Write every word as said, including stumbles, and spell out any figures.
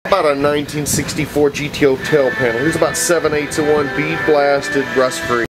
About a nineteen sixty-four G T O tail panel. Here's about seven eighths of one, bead blasted, rust free.